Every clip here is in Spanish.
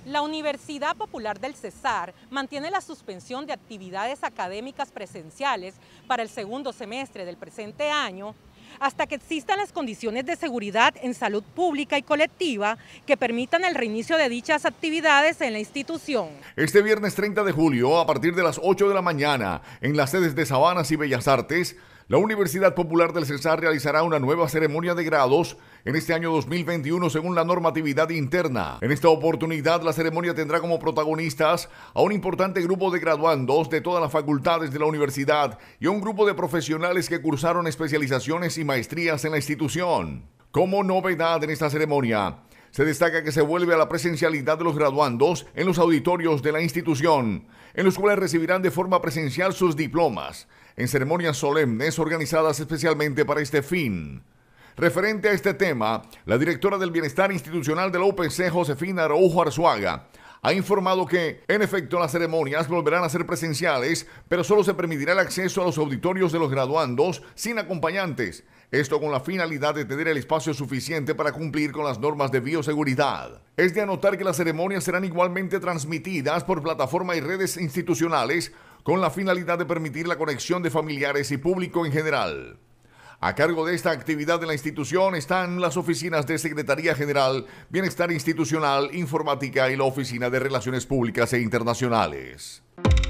La Universidad Popular del Cesar mantiene la suspensión de actividades académicas presenciales para el segundo semestre del presente año hasta que existan las condiciones de seguridad en salud pública y colectiva que permitan el reinicio de dichas actividades en la institución. Este viernes 30 de julio, a partir de las 8 de la mañana, en las sedes de Sabanas y Bellas Artes, la Universidad Popular del Cesar realizará una nueva ceremonia de grados en este año 2021 según la normatividad interna. En esta oportunidad, la ceremonia tendrá como protagonistas a un importante grupo de graduandos de todas las facultades de la universidad y a un grupo de profesionales que cursaron especializaciones y maestrías en la institución. Como novedad en esta ceremonia, se destaca que se vuelve a la presencialidad de los graduandos en los auditorios de la institución, en los cuales recibirán de forma presencial sus diplomas, en ceremonias solemnes organizadas especialmente para este fin. Referente a este tema, la directora del Bienestar Institucional de la UPC, Josefina Araujo Arzuaga, ha informado que, en efecto, las ceremonias volverán a ser presenciales, pero solo se permitirá el acceso a los auditorios de los graduandos sin acompañantes. Esto con la finalidad de tener el espacio suficiente para cumplir con las normas de bioseguridad. Es de anotar que las ceremonias serán igualmente transmitidas por plataforma y redes institucionales con la finalidad de permitir la conexión de familiares y público en general. A cargo de esta actividad de la institución están las oficinas de Secretaría General, Bienestar Institucional, Informática y la Oficina de Relaciones Públicas e Internacionales.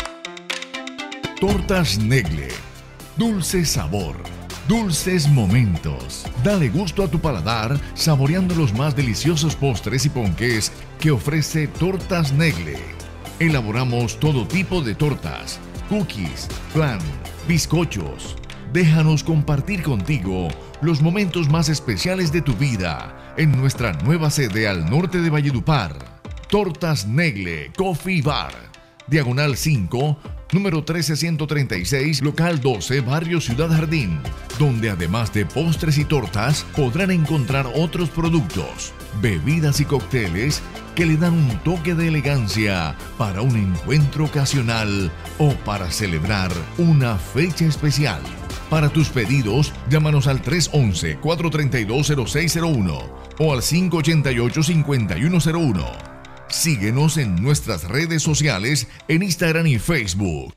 Tortas Negle. Dulce sabor. Dulces momentos. Dale gusto a tu paladar saboreando los más deliciosos postres y ponqués que ofrece Tortas Negle. Elaboramos todo tipo de tortas, cookies, flan, bizcochos. Déjanos compartir contigo los momentos más especiales de tu vida en nuestra nueva sede al norte de Valledupar. Tortas Negle Coffee Bar, Diagonal 5, número 13136, local 12, barrio Ciudad Jardín, donde además de postres y tortas podrán encontrar otros productos, bebidas y cócteles que le dan un toque de elegancia para un encuentro ocasional o para celebrar una fecha especial. Para tus pedidos, llámanos al 311-432-0601 o al 588-5101. Síguenos en nuestras redes sociales en Instagram y Facebook.